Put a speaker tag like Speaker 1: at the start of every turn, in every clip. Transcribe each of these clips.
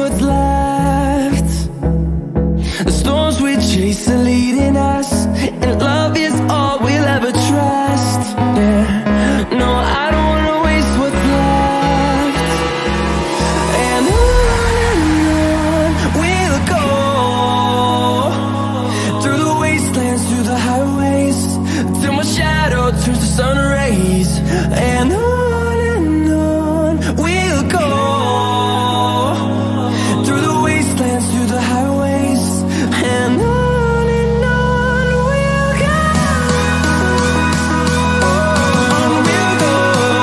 Speaker 1: what's left. The storms we chase are leading us, and love is all we'll ever trust. Yeah, no, I don't wanna waste what's left. And on we'll go, through the wastelands, through the highways, till my shadow turns to sun rays. And on we'll go, through the wastelands, through the highways, and on we'll go. On we'll go.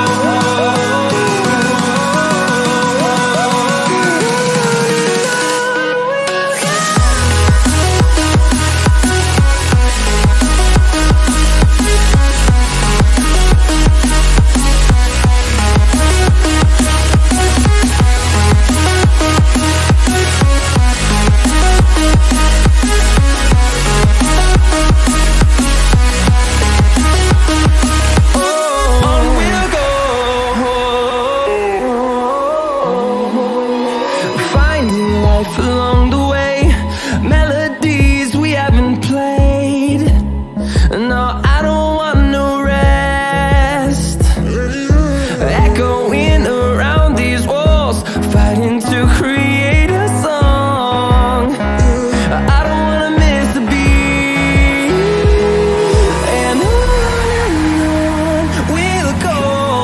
Speaker 1: Along the way, melodies we haven't played. No, I don't want no rest. Echoing around these walls, fighting to create a song. I don't wanna miss a beat. And on we'll go,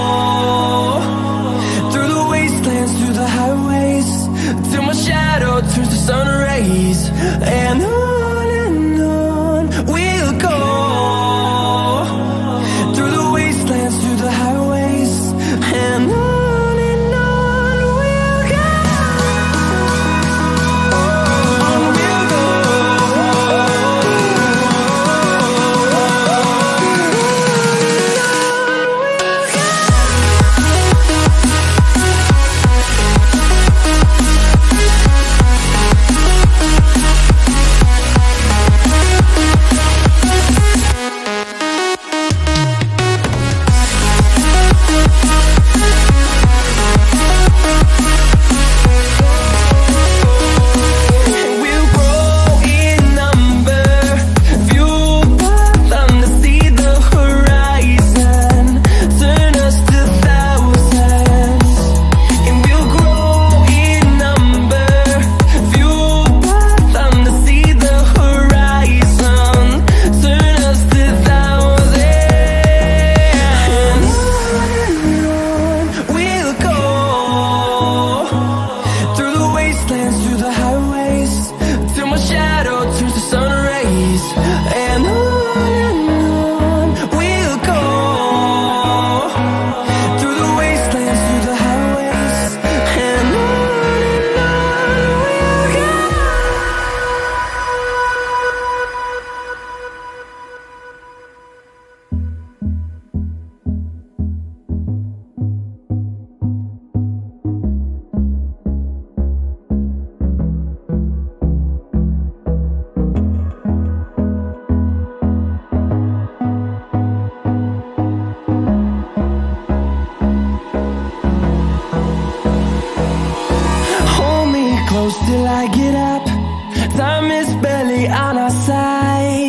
Speaker 1: through the wastelands, through the highways, till my shadow turns to sun rays. And on we'll go, through the wastelands, through the highways, and on we'll go. On we'll go. Till I get up, time is barely on our side.